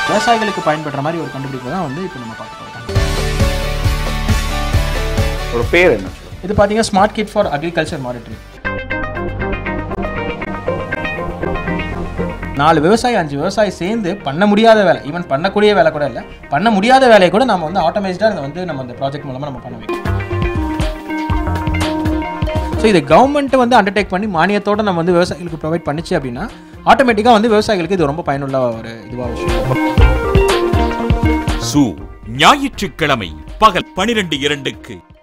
விவசாயிகளுக்கு பயன்படுற மாதிரி ஒரு கண்டுபிடிப்பு தான் வந்து இப்போ நம்ம பார்க்க போகிறோம். ஒரு பேர் என்ன? இது பார்த்தீங்கன்னா smart kit for agriculture monitoring. 4 விவசாயி 5 விவசாயி சேர்ந்து பண்ண முடியாத வேலை, ஈவன் பண்ணக்கூடிய வேலை கூட இல்லை, பண்ண முடியாத வேலையை கூட நம்ம வந்து ஆட்டோமேட்டிக்காக அதை வந்து நம்ம இந்த ப்ராஜெக்ட் மூலமாக நம்ம பண்ண வைக்கணும். ஸோ இதை கவர்மெண்ட்டை வந்து அண்டர்டேக் பண்ணி மானியத்தோடு நம்ம வந்து விவசாயிகளுக்கு ப்ரொவைட் பண்ணிச்சு அப்படின்னா ஆட்டோமேட்டிக்காக வந்து விவசாயிகளுக்கு இது ரொம்ப பயனுள்ள ஒரு இதுவாக விஷயம். ஞாயிற்றுக்கிழமை பகல் 12:02